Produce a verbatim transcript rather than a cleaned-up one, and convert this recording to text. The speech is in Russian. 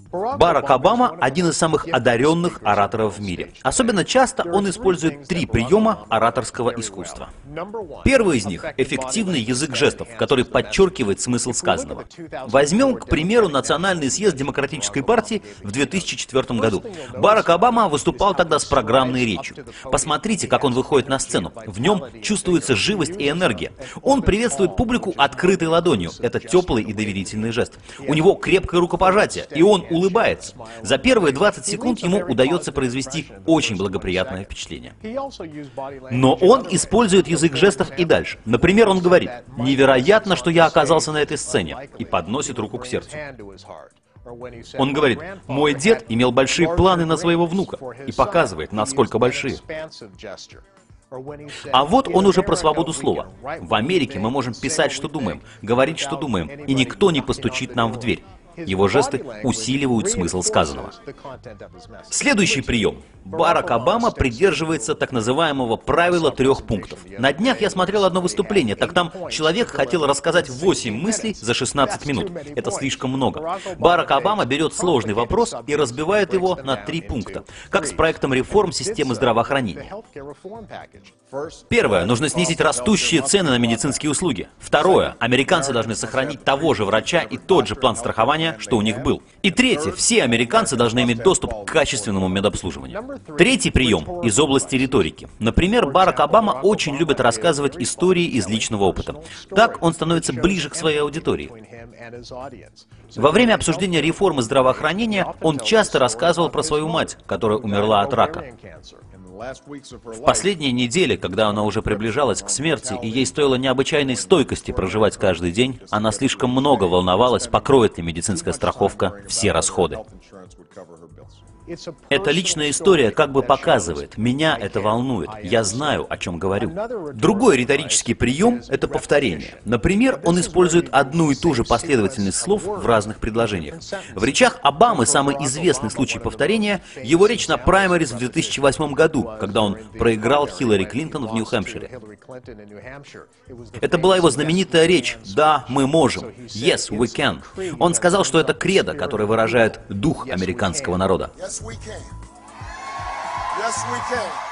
Барак Обама – один из самых одаренных ораторов в мире. Особенно часто он использует три приема ораторского искусства. Первый из них – эффективный язык жестов, который подчеркивает смысл сказанного. Возьмем, к примеру, Национальный съезд Демократической партии в две тысячи четвёртом году. Барак Обама выступал тогда с программной речью. Посмотрите, как он выходит на сцену. В нем чувствуется живость и энергия. Он приветствует публику открытой ладонью. Это теплый и доверительный жест. У него крепкое рукопожатие, и он улыбается. За первые двадцать секунд ему удается произвести очень благоприятное впечатление. Но он использует язык жестов и дальше. Например, он говорит: «Невероятно, что я оказался на этой сцене», и подносит руку к сердцу. Он говорит: «Мой дед имел большие планы на своего внука», и показывает, насколько большие. А вот он уже про свободу слова. В Америке мы можем писать, что думаем, говорить, что думаем, и никто не постучит нам в дверь. Его жесты усиливают смысл сказанного. Следующий прием. Барак Обама придерживается так называемого правила трех пунктов. На днях я смотрел одно выступление, так там человек хотел рассказать восемь мыслей за шестнадцать минут. Это слишком много. Барак Обама берет сложный вопрос и разбивает его на три пункта, как с проектом реформ системы здравоохранения. Первое. Нужно снизить растущие цены на медицинские услуги. Второе. Американцы должны сохранить того же врача и тот же план страхования, что у них был. И третье. Все американцы должны иметь доступ к качественному медобслуживанию. Третий прием из области риторики. Например, Барак Обама очень любит рассказывать истории из личного опыта. Так он становится ближе к своей аудитории. Во время обсуждения реформы здравоохранения он часто рассказывал про свою мать, которая умерла от рака. В последние недели, когда она уже приближалась к смерти, и ей стоило необычайной стойкости проживать каждый день, она слишком много волновалась, покроет ли медицинская страховка все расходы. Эта личная история как бы показывает: меня это волнует, я знаю, о чем говорю. Другой риторический прием – это повторение. Например, он использует одну и ту же последовательность слов в разных предложениях. В речах Обамы самый известный случай повторения – его речь на праймерис в две тысячи восьмом году, когда он проиграл Хиллари Клинтон в Нью-Хэмпшире. Это была его знаменитая речь «Да, мы можем», «Yes, we can». Он сказал, что это кредо, которое выражает дух американского народа. Yes, we can. Yes, we can.